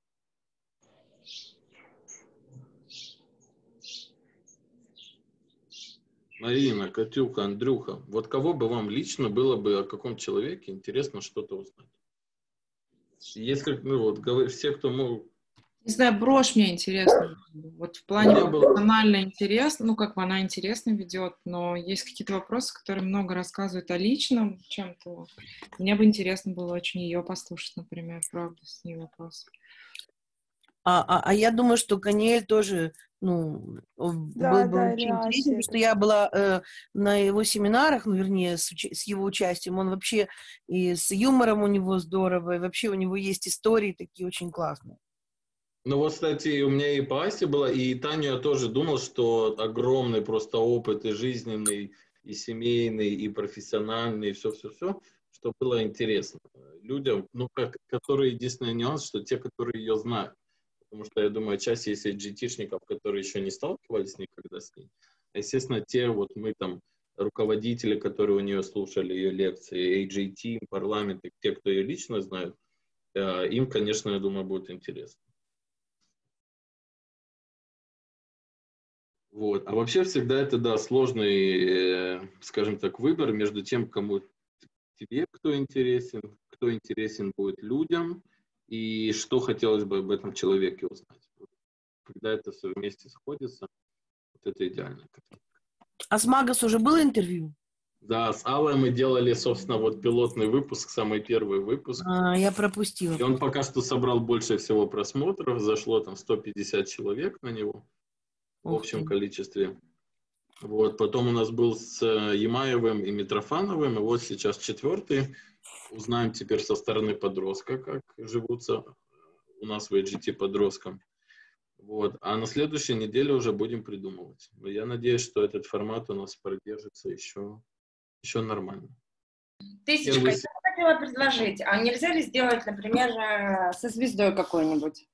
[SPEAKER 1] Марина, Катюха, Андрюха, вот кого бы вам лично было бы, о каком человеке интересно что-то узнать? Если, ну вот, говор, все, кто мог...
[SPEAKER 5] Не знаю, Брош мне интересно. Вот в плане профессионально интересно, ну, как бы она интересно ведет, но есть какие-то вопросы, которые много рассказывают о личном чем-то. Мне бы интересно было очень ее послушать, например, правда, с ней вопрос.
[SPEAKER 3] А, а, а я думаю, что Каниэль тоже, ну,
[SPEAKER 7] Да,
[SPEAKER 3] был бы
[SPEAKER 7] да,
[SPEAKER 3] очень
[SPEAKER 7] или
[SPEAKER 3] интересен,
[SPEAKER 7] Ася,
[SPEAKER 3] потому что
[SPEAKER 7] это-
[SPEAKER 3] я была э, на его семинарах, ну, вернее, с, уча- с его участием. Он вообще и с юмором у него здорово, и вообще у него есть истории такие очень классные.
[SPEAKER 1] Ну вот, кстати, у меня и по Асе было, и Таню я тоже думал, что огромный просто опыт и жизненный, и семейный, и профессиональный, и все-все-все, что было интересно людям, ну, как, которые, единственный нюанс, что те, которые ее знают. Потому что, я думаю, часть есть эйч джи ти-шников, которые еще не сталкивались никогда с ней. А, естественно, те, вот мы там, руководители, которые у нее слушали ее лекции, эй джей ти, парламент, и те, кто ее лично знают, э, им, конечно, я думаю, будет интересно. Вот. А вообще всегда это, да, сложный, э, скажем так, выбор между тем, кому тебе кто интересен, кто интересен будет людям, и что хотелось бы об этом человеке узнать. Когда это все вместе сходится, вот это идеально.
[SPEAKER 3] А с Магас уже было интервью?
[SPEAKER 1] Да, с Аллой мы делали, собственно, вот пилотный выпуск, самый первый выпуск.
[SPEAKER 3] А, я пропустила.
[SPEAKER 1] И он пока что собрал больше всего просмотров, зашло там сто пятьдесят человек на него в
[SPEAKER 3] Ух
[SPEAKER 1] общем
[SPEAKER 3] ты.
[SPEAKER 1] количестве. Вот, потом у нас был с Ямаевым и Митрофановым, и вот сейчас четвертый. Узнаем теперь со стороны подростка, как живутся у нас в эй джи ти подросткам. Вот. А на следующей неделе уже будем придумывать. Но я надеюсь, что этот формат у нас продержится еще, еще нормально.
[SPEAKER 6] Тысячка,
[SPEAKER 1] Первый...
[SPEAKER 6] я хотела предложить, а нельзя ли сделать, например, со звездой какой-нибудь?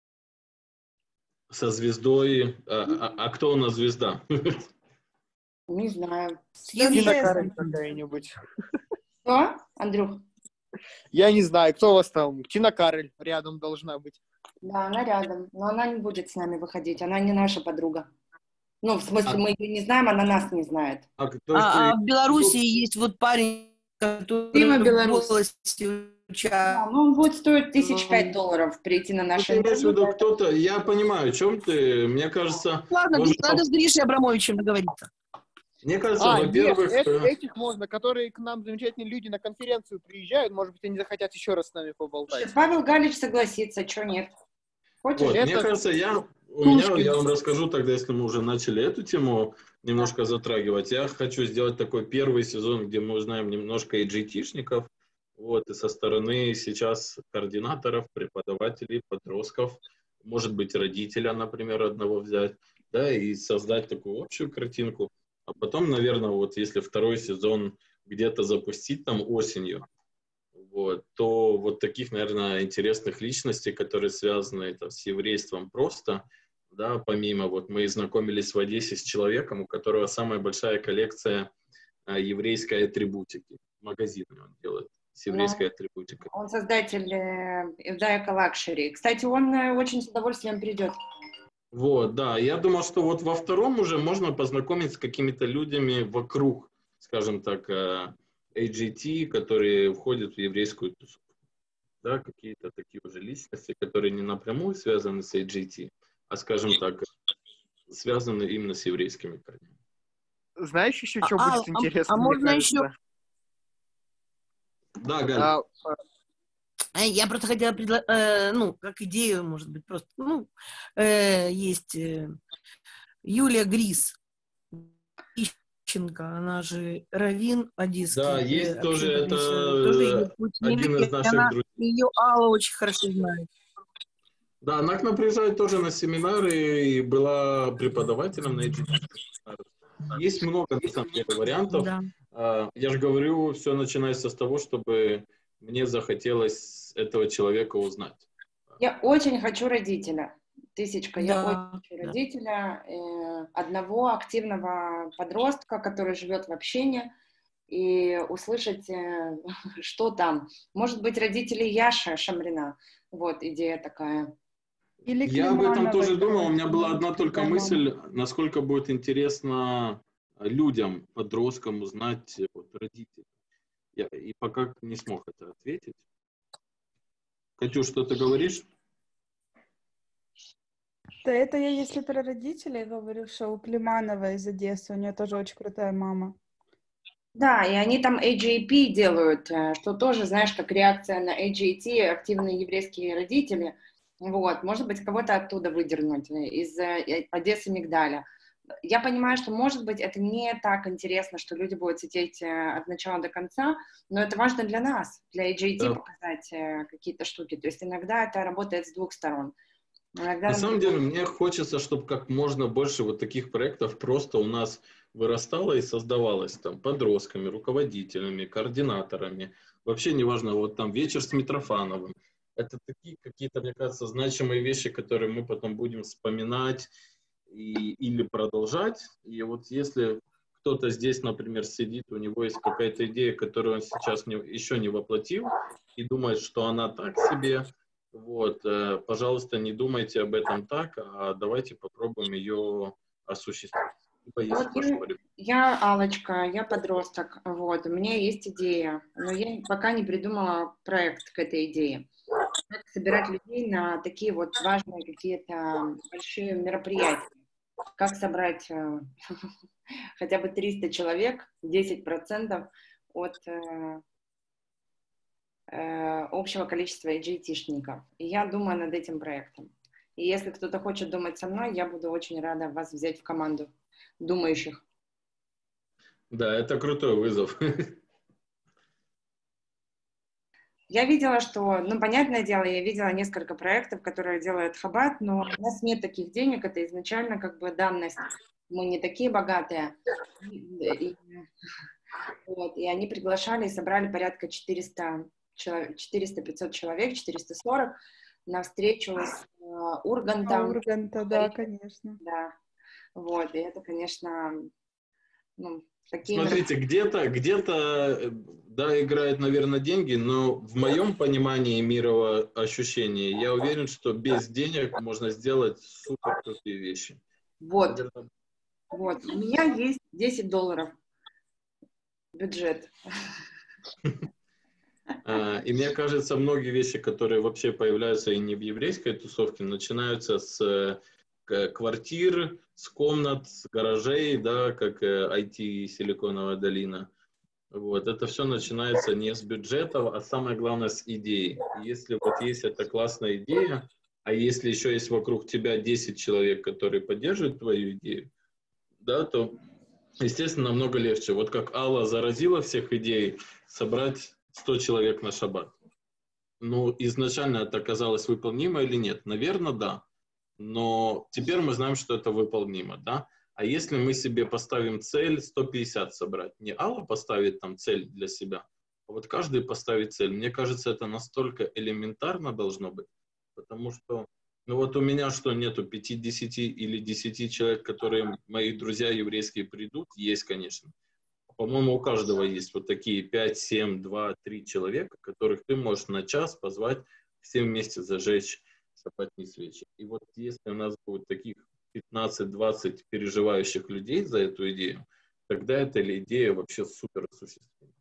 [SPEAKER 1] Со звездой... А, а, а кто у нас звезда?
[SPEAKER 6] Не знаю.
[SPEAKER 2] Тина Кароль какая-нибудь.
[SPEAKER 6] Что, Андрюх?
[SPEAKER 2] Я не знаю, кто у вас там? Тина Кароль рядом должна быть.
[SPEAKER 6] Да, она рядом, но она не будет с нами выходить, она не наша подруга. Ну, в смысле,
[SPEAKER 1] А-
[SPEAKER 6] мы ее не знаем, она нас не знает.
[SPEAKER 1] А, кто
[SPEAKER 3] А,
[SPEAKER 1] же-
[SPEAKER 3] а в Беларуси есть вот парень, который
[SPEAKER 6] Дима
[SPEAKER 3] в
[SPEAKER 6] Белорус.
[SPEAKER 3] «Голосе»
[SPEAKER 6] Да,
[SPEAKER 3] участвует.
[SPEAKER 6] ну, он будет стоить тысяч
[SPEAKER 1] Ну,
[SPEAKER 6] пять долларов прийти на
[SPEAKER 1] Ну,
[SPEAKER 6] наше
[SPEAKER 1] ты имеешь в
[SPEAKER 6] интервью.
[SPEAKER 1] виду кто-то... Я понимаю, о чем ты. Мне кажется...
[SPEAKER 3] Ладно,
[SPEAKER 1] можно
[SPEAKER 3] надо с Гришей Абрамовичем договориться.
[SPEAKER 1] Мне кажется,
[SPEAKER 2] А, нет,
[SPEAKER 1] во-первых...
[SPEAKER 2] э-
[SPEAKER 1] э,
[SPEAKER 2] этих можно, которые к нам замечательные люди на конференцию приезжают, может быть, они захотят еще раз с нами поболтать.
[SPEAKER 6] Павел Галич согласится, что нет? Хочешь?
[SPEAKER 1] Вот, мне
[SPEAKER 2] Это
[SPEAKER 1] кажется, я, у меня,
[SPEAKER 2] Пушкин.
[SPEAKER 1] я вам расскажу тогда, если мы уже начали эту тему немножко затрагивать. Я хочу сделать такой первый сезон, где мы узнаем немножко эй джи ти-шников, вот, и со стороны сейчас координаторов, преподавателей, подростков, может быть, родителя, например, одного взять, да, и создать такую общую картинку. А потом, наверное, вот если второй сезон где-то запустить там осенью, вот, то вот таких, наверное, интересных личностей, которые связаны там, с еврейством просто, да, помимо, вот мы знакомились в Одессе с человеком, у которого самая большая коллекция а, еврейской атрибутики. Магазин он делает с еврейской
[SPEAKER 6] Ну,
[SPEAKER 1] атрибутикой.
[SPEAKER 6] Он создатель э, Ивдаека Лакшери. Кстати, он э, очень с удовольствием придет.
[SPEAKER 1] Вот, да, я думал, что вот во втором уже можно познакомиться с какими-то людьми вокруг, скажем так, э, эй джи ти, которые входят в еврейскую тусовку. Да, какие-то такие уже личности, которые не напрямую связаны с эй джи ти, а, скажем так, связаны именно с еврейскими корнями.
[SPEAKER 2] знаешь еще,
[SPEAKER 3] А,
[SPEAKER 2] что
[SPEAKER 3] а,
[SPEAKER 2] будет
[SPEAKER 3] а-
[SPEAKER 2] интересно,
[SPEAKER 3] а
[SPEAKER 2] мне
[SPEAKER 3] можно
[SPEAKER 2] кажется?
[SPEAKER 3] еще-
[SPEAKER 1] Да, Галь.
[SPEAKER 2] А,
[SPEAKER 3] Э, Я просто хотела предложить, ну, как идею, может быть, просто, ну, э, есть э, Юлия Грис, Ищенко, она же раввин одесский.
[SPEAKER 1] Да,
[SPEAKER 3] э,
[SPEAKER 1] есть тоже,
[SPEAKER 3] общем,
[SPEAKER 1] это
[SPEAKER 3] э, тоже идет путь
[SPEAKER 1] один
[SPEAKER 3] мира,
[SPEAKER 1] из
[SPEAKER 3] и
[SPEAKER 1] наших
[SPEAKER 3] она,
[SPEAKER 1] друзей.
[SPEAKER 3] ее Алла очень хорошо знает.
[SPEAKER 1] Да, она к нам приезжает тоже на семинары и была преподавателем на эй джи ти. Есть много, на самом деле, вариантов.
[SPEAKER 3] Да.
[SPEAKER 1] А, Я же говорю, все начинается с того, чтобы мне захотелось этого человека узнать.
[SPEAKER 6] Я очень хочу родителя. Тысячка, я
[SPEAKER 3] Да,
[SPEAKER 6] очень хочу
[SPEAKER 3] да.
[SPEAKER 6] родителя, э, одного активного подростка, который живет в общине, и услышать, э, что там. Может быть, родители Яши Шамрина. Вот, идея такая.
[SPEAKER 7] Или
[SPEAKER 1] Я об этом
[SPEAKER 7] Климановой
[SPEAKER 1] тоже думал. У меня
[SPEAKER 7] тоже,
[SPEAKER 1] была
[SPEAKER 7] может,
[SPEAKER 1] одна только
[SPEAKER 7] такая
[SPEAKER 1] мысль,
[SPEAKER 7] мама.
[SPEAKER 1] насколько будет интересно людям, подросткам узнать вот, родителей. Я и пока не смог это ответить. Катюш, что ты говоришь?
[SPEAKER 7] Да это я, если про родителей говорю, что у Климановой из Одессы, у нее тоже очень крутая мама.
[SPEAKER 6] Да, и они там эй джей пи делают, э, что тоже, знаешь, как реакция на эй джей ти, активные еврейские родители. Вот, может быть, кого-то оттуда выдернуть, из э, Одессы Мигдаля. Я понимаю, что, может быть, это не так интересно, что люди будут сидеть э, от начала до конца, но это важно для нас, для эй джей ти
[SPEAKER 1] Да.
[SPEAKER 6] показать э, какие-то штуки. То есть иногда это работает с двух сторон. Иногда,
[SPEAKER 1] На самом
[SPEAKER 6] например,
[SPEAKER 1] деле, мне хочется, чтобы как можно больше вот таких проектов просто у нас вырастало и создавалось там подростками, руководителями, координаторами. Вообще неважно, вот там вечер с Митрофановым. Это такие какие-то, мне кажется, значимые вещи, которые мы потом будем вспоминать и, или продолжать. И вот если кто-то здесь, например, сидит, у него есть какая-то идея, которую он сейчас не, еще не воплотил, и думает, что она так себе, вот, э, пожалуйста, не думайте об этом так, а давайте попробуем ее осуществить. Либо есть
[SPEAKER 6] вот
[SPEAKER 1] ваше
[SPEAKER 6] я,
[SPEAKER 1] время.
[SPEAKER 6] я Аллочка, я подросток, вот, у меня есть идея, но я пока не придумала проект к этой идее. Как собирать людей на такие вот важные какие-то большие мероприятия. Как собрать э, хотя бы триста человек, десять процентов от э, э, общего количества эй джей ти-шников. И я думаю над этим проектом. И если кто-то хочет думать со мной, я буду очень рада вас взять в команду думающих.
[SPEAKER 1] Да, это крутой вызов.
[SPEAKER 6] Я видела, что, ну, понятное дело, я видела несколько проектов, которые делает Хаббат, но у нас нет таких денег, это изначально как бы данность. Мы не такие богатые. И, и, вот, и они приглашали и собрали порядка четыреста пятьсот человек, четыреста сорок на встречу с э,
[SPEAKER 7] А
[SPEAKER 6] Ургантом.
[SPEAKER 7] Урганта, да, конечно.
[SPEAKER 6] Да, вот, и это, конечно, ну, такие...
[SPEAKER 1] Смотрите, где-то, где-то, да, играют, наверное, деньги, но в моем понимании мирового ощущения, я уверен, что без денег можно сделать супер крутые вещи.
[SPEAKER 6] Вот,
[SPEAKER 1] Наверное,
[SPEAKER 6] вот, у меня есть десять долларов бюджет.
[SPEAKER 1] А, И мне кажется, многие вещи, которые вообще появляются и не в еврейской тусовке, начинаются с э, к- квартир, с комнат, с гаражей, да, как э, ай ти Силиконовая долина. Вот, это все начинается не с бюджетов, а самое главное с идей. И если вот есть эта классная идея, а если еще есть вокруг тебя десять человек, которые поддерживают твою идею, да, то, естественно, намного легче. Вот как Алла заразила всех идей, собрать сто человек на шаббат. Ну, изначально это оказалось выполнимо или нет? Наверное, да. Но теперь мы знаем, что это выполнимо, да? А если мы себе поставим цель сто пятьдесят собрать, не Алла поставит там цель для себя, а вот каждый поставит цель. Мне кажется, это настолько элементарно должно быть, потому что, ну вот у меня что, нету пятьдесят или десять человек, которые мои друзья еврейские придут? Есть, конечно. По-моему, у каждого есть вот такие пять, семь, два, три человека, которых ты можешь на час позвать всем вместе зажечь шаббатные свечи. И вот если у нас будет таких пятнадцать-двадцать переживающих людей за эту идею, тогда эта идея вообще супер осуществима.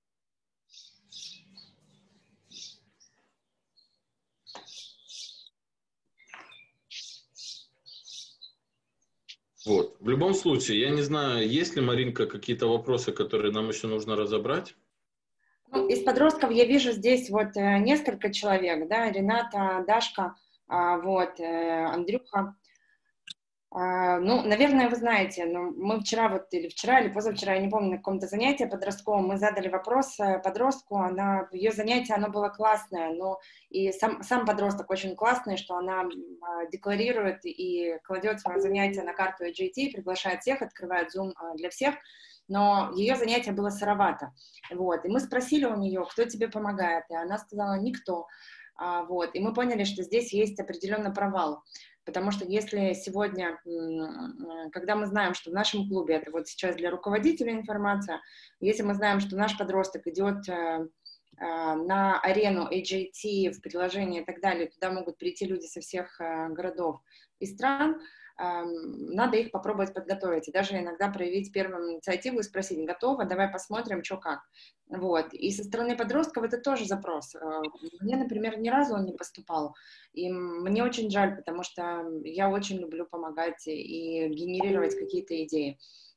[SPEAKER 1] Вот. В любом случае, я не знаю, есть ли, Маринка, какие-то вопросы, которые нам еще нужно разобрать?
[SPEAKER 6] Ну, из подростков я вижу здесь вот э, несколько человек, да, Рената, Дашка, а, вот, э, Андрюха. А, ну, наверное, вы знаете, но мы вчера вот, или вчера, или позавчера, я не помню, на каком-то занятии подростковом, мы задали вопрос э, подростку, она, ее занятие, оно было классное, но и сам, сам подросток очень классный, что она э, декларирует и кладет свое занятие на карту эй джей ти, приглашает всех, открывает Zoom э, для всех, но ее занятие было сыровато, вот, и мы спросили у нее, кто тебе помогает, и она сказала, никто, а, вот, и мы поняли, что здесь есть определенный провал. Потому что если сегодня, когда мы знаем, что в нашем клубе, это вот сейчас для руководителя информация, если мы знаем, что наш подросток идет на арену эй джей ти, в приложение и так далее, туда могут прийти люди со всех городов и стран, надо их попробовать подготовить. И даже иногда проявить первую инициативу и спросить, готово, давай посмотрим, что как. Вот. И со стороны подростков это тоже запрос. Мне, например, ни разу он не поступал. И мне очень жаль, потому что я очень люблю помогать и генерировать какие-то идеи.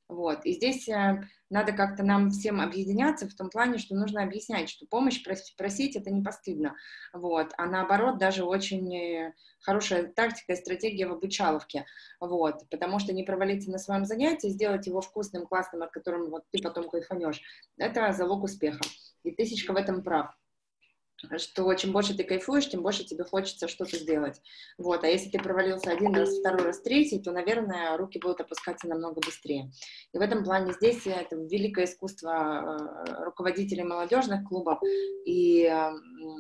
[SPEAKER 6] Вот. И здесь э, надо как-то нам всем объединяться в том плане, что нужно объяснять, что помощь прос- просить это не постыдно. Вот. А наоборот, даже очень э, хорошая тактика и стратегия в обучаловке. Вот. Потому что не провалиться на своем занятии, сделать его вкусным, классным, от которого вот ты потом кайфанешь, это залог успеха. И Тысячка в этом прав. Что чем больше ты кайфуешь, тем больше тебе хочется что-то сделать. Вот. А если ты провалился один раз, второй раз, третий, то, наверное, руки будут опускаться намного быстрее. И в этом плане здесь это великое искусство э, руководителей молодежных клубов и э,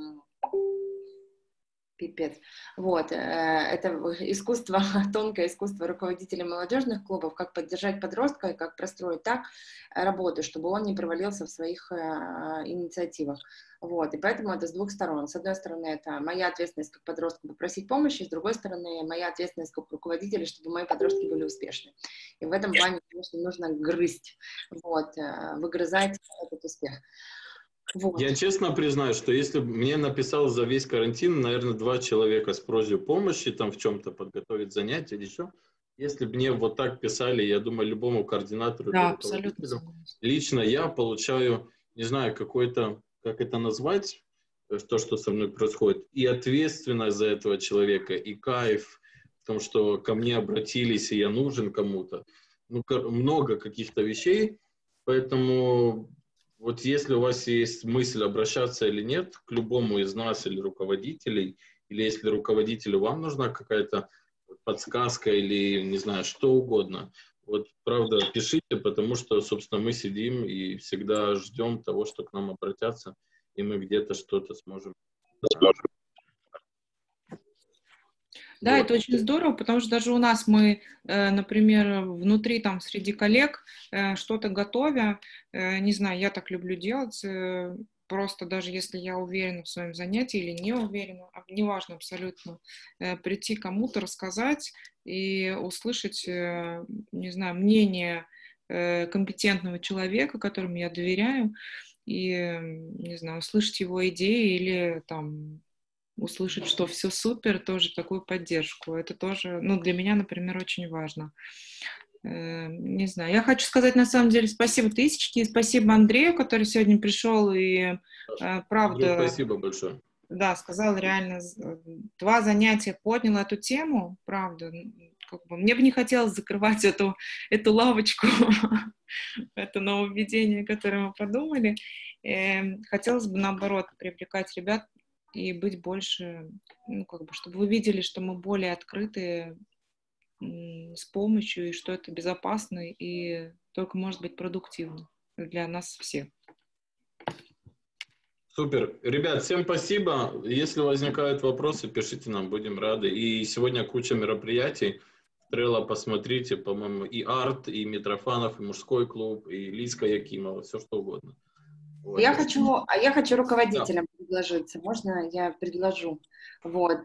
[SPEAKER 6] пипец. Вот. Это искусство, тонкое искусство руководителей молодежных клубов, как поддержать подростка и как простроить так работу, чтобы он не провалился в своих инициативах. Вот. И поэтому это с двух сторон. С одной стороны, это моя ответственность как подростка попросить помощи, с другой стороны, моя ответственность как руководителя, чтобы мои подростки были успешны. И в этом плане, конечно, нужно грызть, вот, выгрызать этот успех. Вот.
[SPEAKER 1] Я честно признаю, что если бы мне написал за весь карантин, наверное, два человека с просьбой помощи, там в чем-то подготовить занятия или еще, если бы мне вот так писали, я думаю, любому координатору,
[SPEAKER 5] Да, абсолютно.
[SPEAKER 1] лично я получаю, не знаю, какой-то, как это назвать, то, что со мной происходит, и ответственность за этого человека, и кайф в том, что ко мне обратились, и я нужен кому-то. Ну, много каких-то вещей, поэтому... Вот если у вас есть мысль обращаться или нет к любому из нас или руководителей, или если руководителю вам нужна какая-то подсказка или, не знаю, что угодно, вот, правда, пишите, потому что, собственно, мы сидим и всегда ждем того, что к нам обратятся, и мы где-то что-то сможем.
[SPEAKER 5] Да,
[SPEAKER 1] Вот.
[SPEAKER 5] это очень здорово, потому что даже у нас мы, например, внутри, там, среди коллег, что-то готовя, не знаю, я так люблю делать, просто даже если я уверена в своем занятии или не уверена, неважно абсолютно, прийти кому-то, рассказать и услышать, не знаю, мнение компетентного человека, которому я доверяю, и, не знаю, услышать его идеи или, там, услышать, что все супер, тоже такую поддержку. Это тоже, ну, для меня, например, очень важно. Э, не знаю. Я хочу сказать, на самом деле, спасибо Тысячке, и спасибо Андрею, который сегодня пришел и, э, правда...
[SPEAKER 1] Андрей, спасибо большое.
[SPEAKER 5] Да, сказал реально, два занятия поднял эту тему, правда. Как бы, мне бы не хотелось закрывать эту, эту лавочку, это нововведение, которое мы подумали. Хотелось бы, наоборот, привлекать ребят и быть больше, ну, как бы, чтобы вы видели, что мы более открыты с помощью, и что это безопасно, и только может быть продуктивно для нас всех.
[SPEAKER 1] Супер. Ребят, всем спасибо. Если возникают вопросы, пишите нам, будем рады. И сегодня куча мероприятий. Трелло посмотрите, по-моему, и Арт, и Митрофанов, и Мужской клуб, и Лизка Якимова, все что угодно. Вот.
[SPEAKER 6] Я хочу, а я хочу руководителям да. предложиться. Можно я предложу? Вот.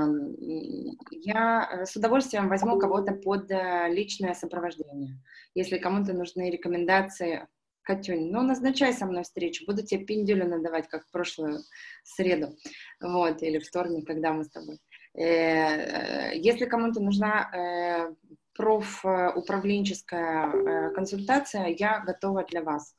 [SPEAKER 6] Я с удовольствием возьму кого-то под личное сопровождение. Если кому-то нужны рекомендации, Катюнь, ну, назначай со мной встречу. Буду тебе пиндюлю надавать, как в прошлую среду. Вот. Или вторник, когда мы с тобой. Если кому-то нужна профуправленческая консультация, я готова для вас.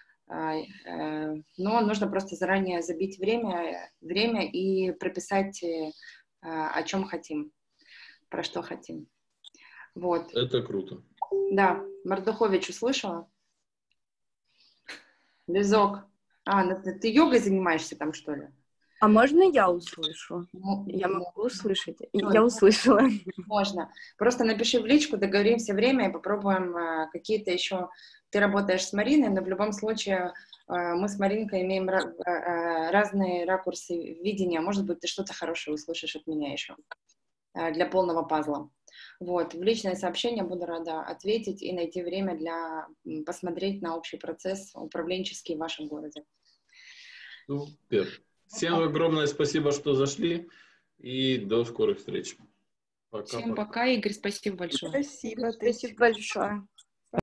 [SPEAKER 6] Но нужно просто заранее забить время, время и прописать, о чем хотим, про что хотим. Вот.
[SPEAKER 1] Это круто.
[SPEAKER 6] Да, Мордухович услышала? Лизок. А, ты йогой занимаешься там, что ли?
[SPEAKER 4] А можно я услышу? Ну, я могу услышать? Ну, я услышала.
[SPEAKER 6] Можно. Просто напиши в личку, договоримся время и попробуем а, какие-то еще... Ты работаешь с Мариной, но в любом случае а, мы с Маринкой имеем а, а, разные ракурсы видения. Может быть, ты что-то хорошее услышишь от меня еще а, для полного пазла. Вот. В личное сообщение буду рада ответить и найти время для посмотреть на общий процесс управленческий в вашем городе.
[SPEAKER 1] Супер. Всем огромное спасибо, что зашли, и до скорых встреч.
[SPEAKER 5] Пока, Всем пока, пока, Игорь, спасибо большое.
[SPEAKER 7] Спасибо,
[SPEAKER 4] спасибо большое.